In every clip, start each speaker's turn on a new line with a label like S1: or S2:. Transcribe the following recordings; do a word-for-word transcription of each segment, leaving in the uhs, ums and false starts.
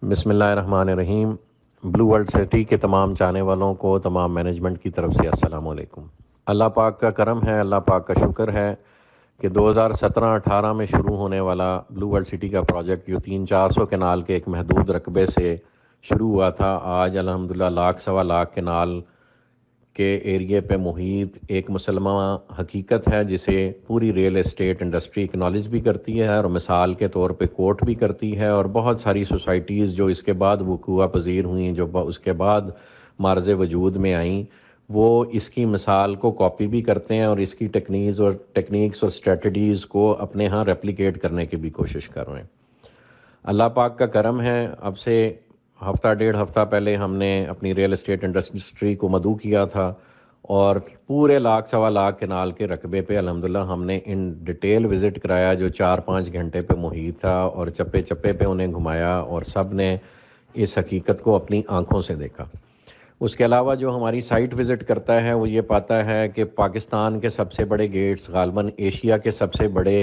S1: بسم اللہ الرحمن الرحیم۔ بلو ورلڈ سٹی کے تمام چاہنے والوں کو، تمام مینجمنٹ کی طرف سے السلام علیکم۔ اللہ پاک کا کرم ہے، اللہ پاک کا شکر ہے کہ دو ہزار سترہ اٹھارہ میں شروع ہونے والا بلو ورلڈ سٹی کا پروجیکٹ جو تین چار سو کنال کے ایک محدود رقبے سے شروع ہوا تھا، آج الحمدللہ لاکھ سوا لاکھ کنال کے ایریے پہ محیط ایک مسلمہ حقیقت ہے جسے پوری ریئل اسٹیٹ انڈسٹری اکنالج بھی کرتی ہے اور مثال کے طور پہ کوٹ بھی کرتی ہے، اور بہت ساری سوسائٹیز جو اس کے بعد وقوع پذیر ہوئیں، جو اس کے بعد معرض وجود میں آئیں، وہ اس کی مثال کو کاپی بھی کرتے ہیں اور اس کی ٹیکنیز اور ٹیکنیکس اور اسٹریٹجیز کو اپنے ہاں ریپلیکیٹ کرنے کی بھی کوشش کر رہے ہیں۔ اللہ پاک کا کرم ہے، اب سے ہفتہ ڈیڑھ ہفتہ پہلے ہم نے اپنی ریئل اسٹیٹ انڈسٹری کو مدعو کیا تھا اور پورے لاکھ سوا لاکھ کنال کے رقبے پہ الحمدللہ ہم نے ان ڈیٹیل وزٹ کرایا جو چار پانچ گھنٹے پہ محیط تھا، اور چپے چپے پہ انہیں گھمایا اور سب نے اس حقیقت کو اپنی آنکھوں سے دیکھا۔ اس کے علاوہ جو ہماری سائٹ وزٹ کرتا ہے وہ یہ پاتا ہے کہ پاکستان کے سب سے بڑے گیٹس، غالباً ایشیا کے سب سے بڑے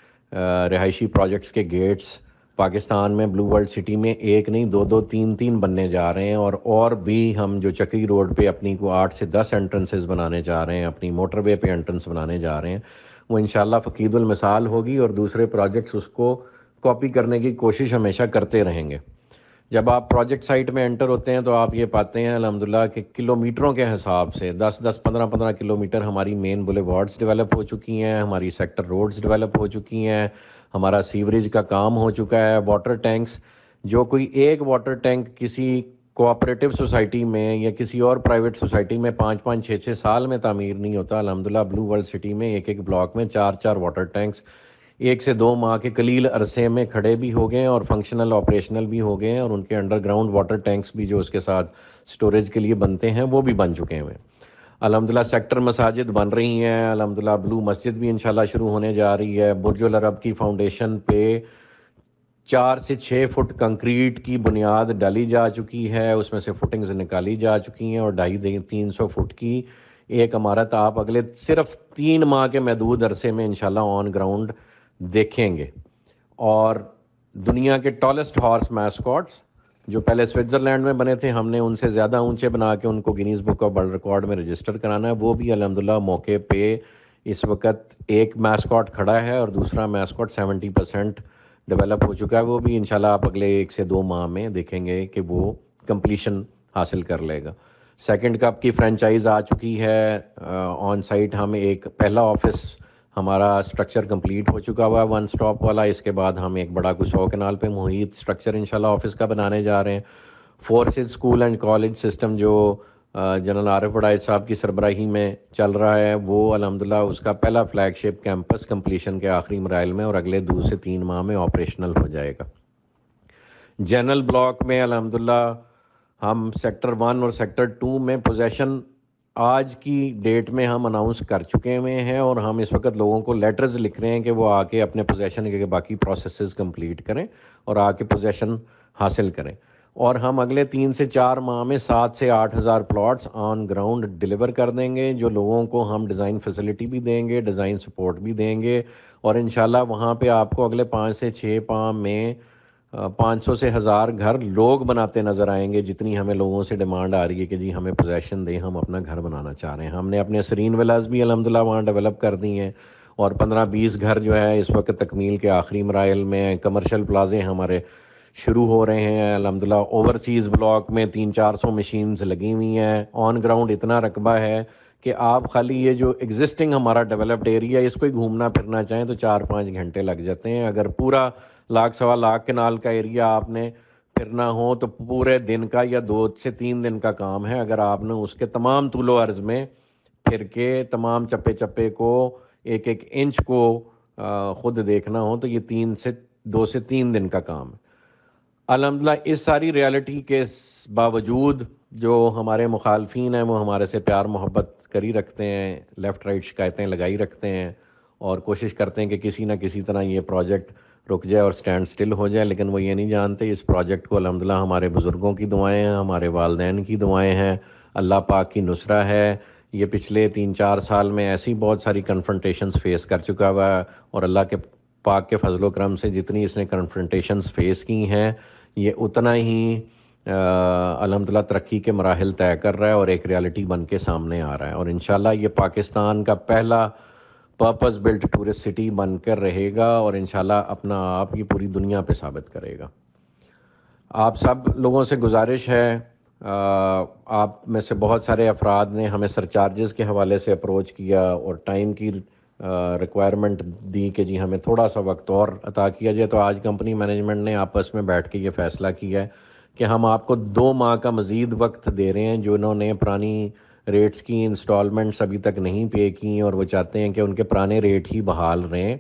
S1: رہائشی پروجیکٹس کے گیٹس پاکستان میں بلو ورلڈ سٹی میں ایک نہیں دو دو تین تین بننے جا رہے ہیں، اور اور بھی ہم جو چکری روڈ پہ اپنی کو آٹھ سے دس انٹرنسز بنانے جا رہے ہیں، اپنی موٹر وے پہ انٹرنس بنانے جا رہے ہیں، وہ انشاءاللہ فقید المثال ہوگی اور دوسرے پروجیکٹس اس کو کاپی کرنے کی کوشش ہمیشہ کرتے رہیں گے۔ جب آپ پروجیکٹ سائٹ میں انٹر ہوتے ہیں تو آپ یہ پاتے ہیں الحمدللہ کہ کلومیٹروں کے حساب سے دس دس پندرہ پندرہ کلومیٹر ہماری مین بولے وارڈز ڈیولپ ہو چکی ہیں، ہماری سیکٹر روڈز ڈیولپ ہو چکی ہیں، ہمارا سیوریج کا کام ہو چکا ہے، واٹر ٹینکس جو کوئی ایک واٹر ٹینک کسی کوآپریٹو سوسائٹی میں یا کسی اور پرائیویٹ سوسائٹی میں پانچ پانچ چھ چھ سال میں تعمیر نہیں ہوتا، الحمدللہ بلو ورلڈ سٹی میں ایک ایک بلاک میں چار چار واٹر ٹینکس ایک سے دو ماہ کے قلیل عرصے میں کھڑے بھی ہو گئے ہیں اور فنکشنل آپریشنل بھی ہو گئے ہیں، اور ان کے انڈر گراؤنڈ واٹر ٹینکس بھی جو اس کے ساتھ سٹوریج کے لیے بنتے ہیں وہ بھی بن چکے ہیں۔ الحمدللہ سیکٹر مساجد بن رہی ہیں، الحمدللہ بلو مسجد بھی انشاءاللہ شروع ہونے جا رہی ہے۔ برج العرب کی فاؤنڈیشن پہ چار سے چھ فٹ کنکریٹ کی بنیاد ڈالی جا چکی ہے، اس میں سے فٹنگز نکالی جا چکی ہیں، اور ڈھائی تین سو فٹ کی ایک عمارت آپ اگلے صرف تین ماہ کے محدود عرصے میں انشاءاللہ آن گراؤنڈ دیکھیں گے۔ اور دنیا کے ٹالسٹ ہارس میسکاٹس جو پہلے سوئٹزرلینڈ میں بنے تھے، ہم نے ان سے زیادہ اونچے بنا کے ان کو Guinness book of world record میں رجسٹر کرانا ہے، وہ بھی الحمدللہ موقع پہ اس وقت ایک میسکاٹ کھڑا ہے اور دوسرا میسکاٹ سیونٹی پرسینٹ ڈیولپ ہو چکا ہے، وہ بھی انشاءاللہ آپ اگلے ایک سے دو ماہ میں دیکھیں گے کہ وہ کمپلیشن حاصل کر لے گا۔ سیکنڈ کپ کی فرینچائز آ چکی ہے، آن سائٹ ہم ایک پہلا آفس ہمارا سٹرکچر کمپلیٹ ہو چکا ہوا ہے ون سٹاپ والا، اس کے بعد ہم ایک بڑا کوئی سو کنال پہ محیط سٹرکچر انشاءاللہ آفس کا بنانے جا رہے ہیں۔ Forces school and college system جو جنرل عارف وڑائچ صاحب کی سربراہی میں چل رہا ہے، وہ الحمدللہ اس کا پہلا فلیگ شپ کیمپس کمپلیشن کے آخری مراحل میں اور اگلے دو سے تین ماہ میں آپریشنل ہو جائے گا۔ جنرل بلاک میں الحمدللہ ہم سیکٹر ون اور سیکٹر ٹو میں پوزیشن آج کی ڈیٹ میں ہم اناؤنس کر چکے ہوئے ہیں، اور ہم اس وقت لوگوں کو لیٹرز لکھ رہے ہیں کہ وہ آ کے اپنے پوزیشن کے باقی پروسیسز کمپلیٹ کریں اور آ کے پوزیشن حاصل کریں، اور ہم اگلے تین سے چار ماہ میں سات سے آٹھ ہزار پلاٹس آن گراؤنڈ ڈیلیور کر دیں گے، جو لوگوں کو ہم ڈیزائن فیسلٹی بھی دیں گے، ڈیزائن سپورٹ بھی دیں گے، اور انشاءاللہ وہاں پہ آپ کو اگلے پانچ سے چھ ماہ میں پانچ سو سے ہزار گھر لوگ بناتے نظر آئیں گے، جتنی ہمیں لوگوں سے ڈیمانڈ آ رہی ہے کہ جی ہمیں پوزیشن دیں، ہم اپنا گھر بنانا چاہ رہے ہیں۔ ہم نے اپنے سرین ولاز بھی الحمدللہ وہاں ڈیولپ کر دی ہیں، اور پندرہ بیس گھر جو ہے اس وقت تکمیل کے آخری مراحل میں، کمرشل پلازے ہمارے شروع ہو رہے ہیں الحمدللہ۔ اوورسیز بلاک میں تین چار سو مشینز لگی ہوئی ہیں، آن گراؤنڈ اتنا رقبہ ہے کہ آپ خالی یہ جو ایگزسٹنگ ہمارا ڈیولپڈ ایریا ہے اس کو ہی گھومنا پھرنا چاہیں تو چار پانچ گھنٹے لگ جاتے ہیں۔ اگر پورا لاکھ سوا لاکھ کنال کا ایریا آپ نے پھرنا ہو تو پورے دن کا یا دو سے تین دن کا کام ہے، اگر آپ نے اس کے تمام طول و عرض میں پھر کے تمام چپے چپے کو ایک ایک انچ کو خود دیکھنا ہو تو یہ تین سے دو سے تین دن کا کام ہے۔ الحمدللہ اس ساری ریالٹی کے باوجود جو ہمارے مخالفین ہیں وہ ہمارے سے پیار محبت کری رکھتے ہیں، لیفٹ رائٹ شکایتیں لگائی رکھتے ہیں اور کوشش کرتے ہیں کہ کسی نہ کسی طرح یہ پروجیکٹ رک جائے اور سٹینڈ سٹل ہو جائے، لیکن وہ یہ نہیں جانتے اس پروجیکٹ کو الحمدللہ ہمارے بزرگوں کی دعائیں ہیں، ہمارے والدین کی دعائیں ہیں، اللہ پاک کی نصرہ ہے۔ یہ پچھلے تین چار سال میں ایسی بہت ساری کنفرنٹیشنز فیس کر چکا ہوا ہے، اور اللہ کے پاک کے فضل و کرم سے جتنی اس نے کنفرنٹیشنز فیس کی ہیں یہ اتنا ہی الحمدللہ ترقی کے مراحل طے کر رہا ہے اور ایک ریالٹی بن کے سامنے آ رہا ہے، اور انشاءاللہ یہ پاکستان کا پہلا پرپز بلٹ ٹورسٹ سٹی بن کر رہے گا، اور انشاءاللہ اپنا آپ یہ پوری دنیا پہ ثابت کرے گا۔ آپ سب لوگوں سے گزارش ہے، آپ میں سے بہت سارے افراد نے ہمیں سرچارجز کے حوالے سے اپروچ کیا اور ٹائم کی ریکوائرمنٹ دی کہ جی ہمیں تھوڑا سا وقت اور عطا کیا جائے، تو آج کمپنی مینجمنٹ نے آپس میں بیٹھ کے یہ فیصلہ کیا ہے کہ ہم آپ کو دو ماہ کا مزید وقت دے رہے ہیں۔ جو انہوں نے پرانی ریٹس کی انسٹالمنٹس ابھی تک نہیں پے کی اور وہ چاہتے ہیں کہ ان کے پرانے ریٹ ہی بحال رہیں،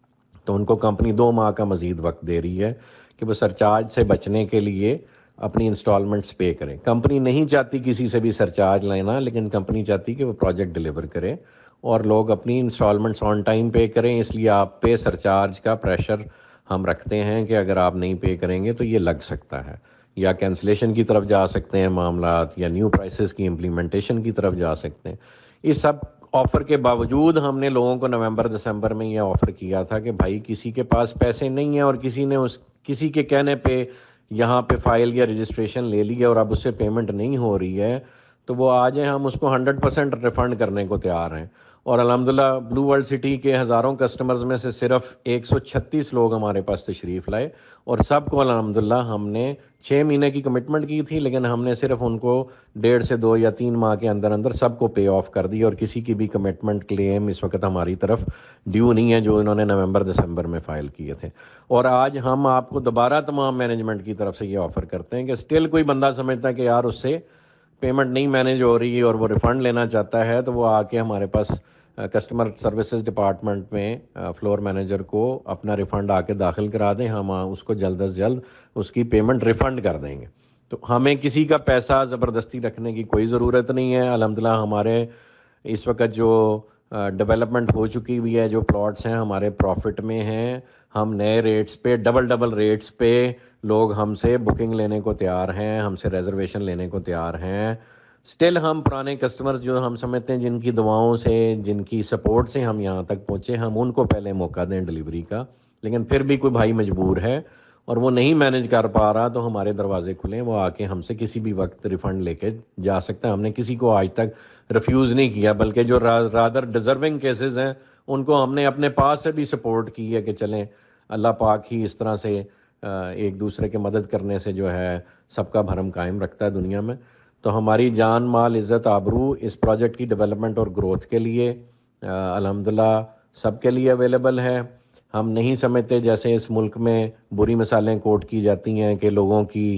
S1: تو ان کو کمپنی دو ماہ کا مزید وقت دے رہی ہے کہ وہ سرچارج سے بچنے کے لیے اپنی انسٹالمنٹس پے کریں۔ کمپنی نہیں چاہتی کسی سے بھی سرچارج لینا، لیکن کمپنی چاہتی کہ وہ پروجیکٹ ڈیلیور کرے اور لوگ اپنی انسٹالمنٹس آن ٹائم پے کریں، اس لیے آپ پہ سرچارج کا پریشر ہم رکھتے ہیں کہ اگر آپ نہیں پے کریں گے تو یہ لگ سکتا ہے، یا کینسلیشن کی طرف جا سکتے ہیں معاملات، یا نیو پرائسز کی امپلیمنٹیشن کی طرف جا سکتے ہیں۔ اس سب آفر کے باوجود ہم نے لوگوں کو نومبر دسمبر میں یہ آفر کیا تھا کہ بھائی کسی کے پاس پیسے نہیں ہیں اور کسی نے اس کسی کے کہنے پہ یہاں پہ فائل یا رجسٹریشن لے لی ہے اور اب اس سے پیمنٹ نہیں ہو رہی ہے، تو وہ آ جائیں، ہم اس کو ہنڈریڈ پرسینٹ ریفنڈ کرنے کو تیار ہیں۔ اور الحمدللہ بلو ورلڈ سٹی کے ہزاروں کسٹمرز میں سے صرف ایک سو چھتیس لوگ ہمارے پاس تشریف لائے، اور سب کو الحمدللہ ہم نے چھ مہینے کی کمٹمنٹ کی تھی، لیکن ہم نے صرف ان کو ڈیڑھ سے دو یا تین ماہ کے اندر اندر سب کو پے آف کر دی، اور کسی کی بھی کمٹمنٹ کلیم اس وقت ہماری طرف ڈیو نہیں ہے جو انہوں نے نومبر دسمبر میں فائل کیے تھے۔ اور آج ہم آپ کو دوبارہ تمام مینجمنٹ کی طرف سے یہ آفر کرتے ہیں کہ اسٹل کوئی بندہ سمجھتا ہے کہ یار اس سے پیمنٹ نہیں مینیج ہو رہی اور وہ ریفنڈ لینا چاہتا ہے، تو وہ آ کے ہمارے پاس کسٹمر سروسز ڈپارٹمنٹ میں فلور مینیجر کو اپنا ریفنڈ آ کے داخل کرا دیں، ہم اس کو جلد از جلد اس کی پیمنٹ ریفنڈ کر دیں گے۔ تو ہمیں کسی کا پیسہ زبردستی رکھنے کی کوئی ضرورت نہیں ہے۔ الحمدللہ ہمارے اس وقت جو ڈیولپمنٹ ہو چکی ہوئی ہے، جو پلاٹس ہیں ہمارے پروفٹ میں ہیں، ہم نئے ریٹس پہ ڈبل ڈبل ریٹس پہ لوگ ہم سے بکنگ لینے کو تیار ہیں، ہم سے ریزرویشن لینے کو تیار ہیں۔ سٹل ہم پرانے کسٹمرز جو ہم سمجھتے ہیں جن کی دعاؤں سے، جن کی سپورٹ سے ہم یہاں تک پہنچے، ہم ان کو پہلے موقع دیں ڈلیوری کا، لیکن پھر بھی کوئی بھائی مجبور ہے اور وہ نہیں مینیج کر پا رہا تو ہمارے دروازے کھلیں، وہ آ کے ہم سے کسی بھی وقت ریفنڈ لے کے جا سکتا ہے۔ ہم نے کسی کو آج تک ریفیوز نہیں کیا، بلکہ جو رادر ڈیزرونگ کیسز ہیں ان کو ہم نے اپنے پاس سے بھی سپورٹ کی ہے کہ چلیں اللہ پاک ہی اس طرح سے ایک دوسرے کے مدد کرنے سے جو ہے سب کا بھرم قائم رکھتا ہے دنیا میں۔ تو ہماری جان مال عزت آبرو اس پروجیکٹ کی ڈیولپمنٹ اور گروتھ کے لیے الحمدللہ سب کے لیے اویلیبل ہے۔ ہم نہیں سمجھتے جیسے اس ملک میں بری مثالیں کوٹ کی جاتی ہیں کہ لوگوں کی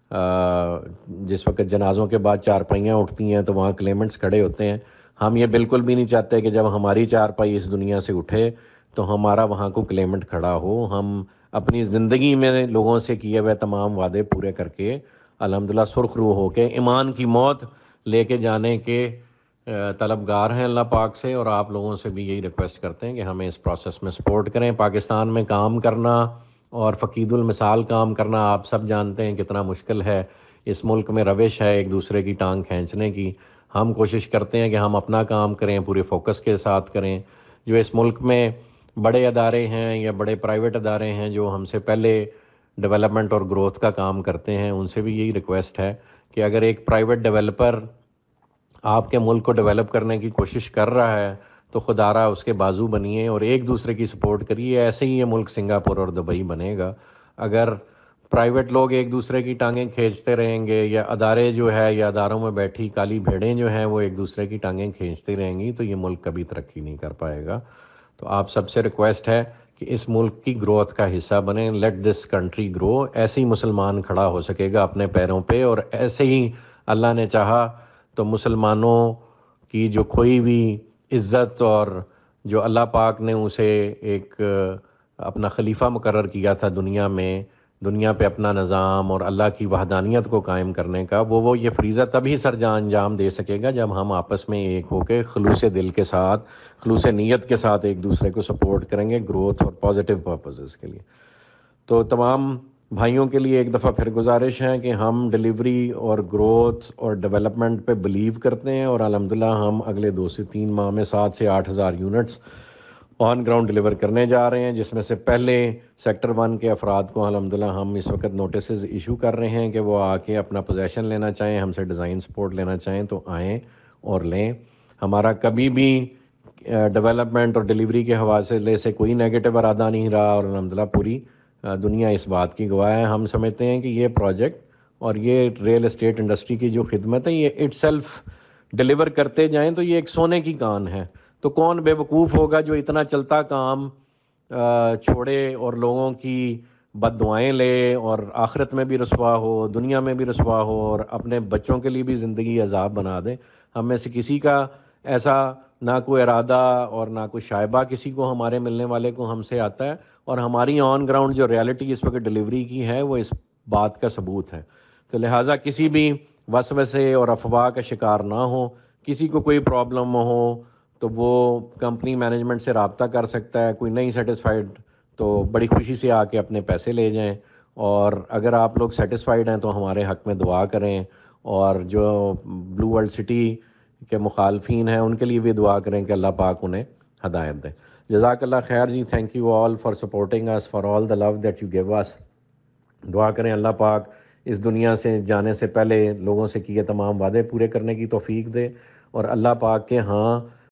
S1: جس وقت جنازوں کے بعد چارپائیاں اٹھتی ہیں تو وہاں کلیمنٹس کھڑے ہوتے ہیں۔ ہم یہ بالکل بھی نہیں چاہتے کہ جب ہماری چارپائی اس دنیا سے اٹھے تو ہمارا وہاں کو کلیمنٹ کھڑا ہو۔ ہم اپنی زندگی میں لوگوں سے کیے ہوئے تمام وعدے پورے کر کے الحمدللہ سرخ روح ہو کے ایمان کی موت لے کے جانے کے طلبگار ہیں اللہ پاک سے، اور آپ لوگوں سے بھی یہی ریکویسٹ کرتے ہیں کہ ہمیں اس پروسیس میں سپورٹ کریں۔ پاکستان میں کام کرنا اور فقید المثال کام کرنا آپ سب جانتے ہیں کتنا مشکل ہے۔ اس ملک میں روش ہے ایک دوسرے کی ٹانگ کھینچنے کی۔ ہم کوشش کرتے ہیں کہ ہم اپنا کام کریں، پورے فوکس کے ساتھ کریں۔ جو اس ملک میں بڑے ادارے ہیں یا بڑے پرائیویٹ ادارے ہیں جو ہم سے پہلے ڈیولپمنٹ اور گروتھ کا کام کرتے ہیں، ان سے بھی یہی ریکویسٹ ہے کہ اگر ایک پرائیویٹ ڈیولپر آپ کے ملک کو ڈیولپ کرنے کی کوشش کر رہا ہے تو خدارہ اس کے بازو بنیے اور ایک دوسرے کی سپورٹ کریے۔ ایسے ہی یہ ملک سنگاپور اور دبئی بنے گا۔ اگر پرائیویٹ لوگ ایک دوسرے کی ٹانگیں کھینچتے رہیں گے، یا ادارے جو ہے یا اداروں میں بیٹھی کالی بھیڑیں جو ہیں وہ ایک دوسرے کی ٹانگیں کھینچتی رہیں گی، تو یہ ملک کبھی ترقی نہیں کر پائے گا۔ تو آپ سب سے ریکویسٹ ہے کہ اس ملک کی گروتھ کا حصہ بنیں۔ Let this country grow. ایسے ہی مسلمان کھڑا ہو سکے گا اپنے پیروں پہ، اور ایسے ہی اللہ نے چاہا تو مسلمانوں کی جو کھوئی ہوئی عزت اور جو اللہ پاک نے اسے ایک اپنا خلیفہ مقرر کیا تھا دنیا میں، دنیا پہ اپنا نظام اور اللہ کی وحدانیت کو قائم کرنے کا، وہ وہ یہ فریضہ تبھی سر انجام دے سکے گا جب ہم آپس میں ایک ہو کے خلوص دل کے ساتھ، خلوص نیت کے ساتھ ایک دوسرے کو سپورٹ کریں گے گروتھ اور پازیٹیو پرپزز کے لیے۔ تو تمام بھائیوں کے لیے ایک دفعہ پھر گزارش ہے کہ ہم ڈیلیوری اور گروتھ اور ڈیولپمنٹ پہ بلیو کرتے ہیں، اور الحمدللہ ہم اگلے دو سے تین ماہ میں سات سے آٹھ ہزار یونٹس آن گراؤنڈ ڈلیور کرنے جا رہے ہیں، جس میں سے پہلے سیکٹر ون کے افراد کو الحمدللہ ہم اس وقت نوٹسز ایشو کر رہے ہیں کہ وہ آ کے اپنا پوزیشن لینا چاہیں، ہم سے ڈیزائن سپورٹ لینا چاہیں تو آئیں اور لیں۔ ہمارا کبھی بھی ڈیولپمنٹ اور ڈیلیوری کے حوالے سے کوئی نیگیٹو ارادہ نہیں رہا، اور الحمدللہ پوری دنیا اس بات کی گواہ ہے۔ ہم سمجھتے ہیں کہ یہ پروجیکٹ اور یہ ریل اسٹیٹ انڈسٹری کی جو خدمت ہے، یہ اٹ سیلف ڈلیور کرتے جائیں تو یہ ایک سونے کی کان ہے۔ تو کون بے وقوف ہوگا جو اتنا چلتا کام چھوڑے اور لوگوں کی بد دعائیں لے اور آخرت میں بھی رسوا ہو، دنیا میں بھی رسوا ہو، اور اپنے بچوں کے لیے بھی زندگی عذاب بنا دے۔ ہم میں سے کسی کا ایسا نہ کوئی ارادہ اور نہ کوئی شائبہ کسی کو ہمارے ملنے والے کو ہم سے آتا ہے، اور ہماری آن گراؤنڈ جو ریالٹی اس وقت ڈلیوری کی ہے وہ اس بات کا ثبوت ہے۔ تو لہٰذا کسی بھی وسوسے اور افواہ کا شکار نہ ہو، کسی کو کوئی پرابلم ہو تو وہ کمپنی مینجمنٹ سے رابطہ کر سکتا ہے۔ کوئی نہیں سیٹسفائیڈ تو بڑی خوشی سے آ کے اپنے پیسے لے جائیں، اور اگر آپ لوگ سیٹسفائیڈ ہیں تو ہمارے حق میں دعا کریں، اور جو بلو ورلڈ سٹی کے مخالفین ہیں ان کے لیے بھی دعا کریں کہ اللہ پاک انہیں ہدایت دے۔ جزاک اللہ خیر جی، thank you all for supporting us, for all the love that you gave us. دعا کریں اللہ پاک اس دنیا سے جانے سے پہلے لوگوں سے کیے تمام وعدے پورے کرنے کی توفیق دے، اور اللہ پاک کے ہاں